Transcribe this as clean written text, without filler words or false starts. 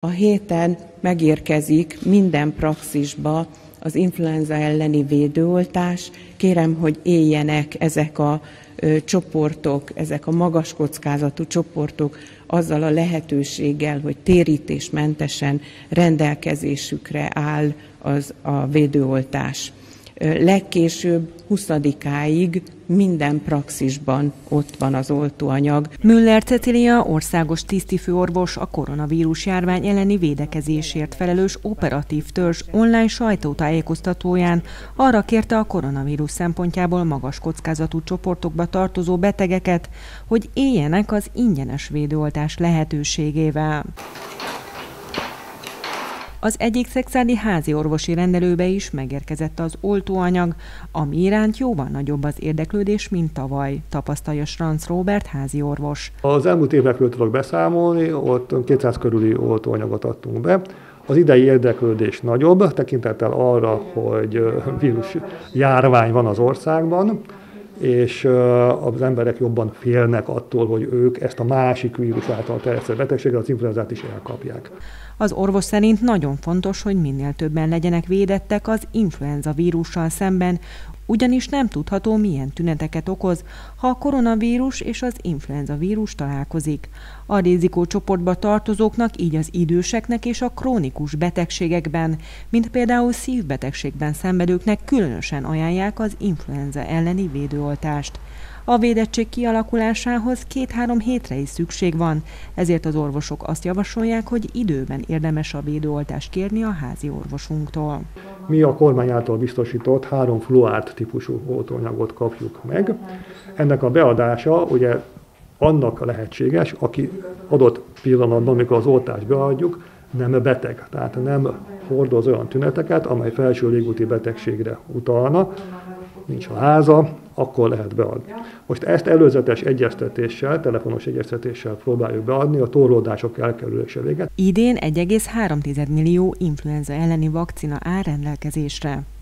A héten megérkezik minden praxisba az influenza elleni védőoltás. Kérem, hogy éljenek ezek a csoportok, ezek a magas kockázatú csoportok azzal a lehetőséggel, hogy térítésmentesen rendelkezésükre áll a védőoltás. Legkésőbb 20-áig minden praxisban ott van az oltóanyag. Müller Cecília országos tisztifőorvos, a koronavírus járvány elleni védekezésért felelős operatív törzs online sajtótájékoztatóján arra kérte a koronavírus szempontjából magas kockázatú csoportokba tartozó betegeket, hogy éljenek az ingyenes védőoltás lehetőségével. Az egyik szexádi házi orvosi rendelőbe is megérkezett az oltóanyag, ami iránt jóval nagyobb az érdeklődés, mint tavaly, tapasztalja Schranz Róbert házi orvos. Az elmúlt évekről tudok beszámolni, ott 200 körüli oltóanyagot adtunk be. Az idei érdeklődés nagyobb, tekintettel arra, hogy vírus járvány van az országban, és az emberek jobban félnek attól, hogy ők ezt a másik vírus által terjesztett betegséget, az influenzát is elkapják. Az orvos szerint nagyon fontos, hogy minél többen legyenek védettek az influenza vírussal szemben, ugyanis nem tudható, milyen tüneteket okoz, ha a koronavírus és az influenza vírus találkozik. A rizikócsoportba tartozóknak, így az időseknek és a krónikus betegségekben, mint például szívbetegségben szenvedőknek különösen ajánlják az influenza elleni védőoltást. A védettség kialakulásához 2-3 hétre is szükség van, ezért az orvosok azt javasolják, hogy időben érdemes a védőoltást kérni a házi orvosunktól. Mi a kormány által biztosított 3 fluárt típusú oltóanyagot kapjuk meg. Ennek a beadása ugye annak lehetséges, aki adott pillanatban, amikor az oltást beadjuk, nem beteg, tehát nem hordoz olyan tüneteket, amely felső légúti betegségre utalna, nincs a háza, akkor lehet beadni. Most ezt előzetes egyeztetéssel, telefonos egyeztetéssel próbáljuk beadni a torlódások elkerülése véget. Idén 1,3 millió influenza elleni vakcina áll rendelkezésre.